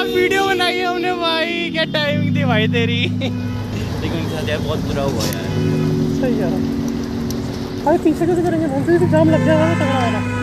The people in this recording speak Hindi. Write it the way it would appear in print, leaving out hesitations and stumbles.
वीडियो बनाई है हमने भाई, क्या टाइमिंग थी भाई तेरी। लेकिन उनके साथ यार बहुत बुरा हुआ यार। सही यार। अरे पीछे कैसे करेंगे, जाम लग जाएगा ना तगड़ा वाला।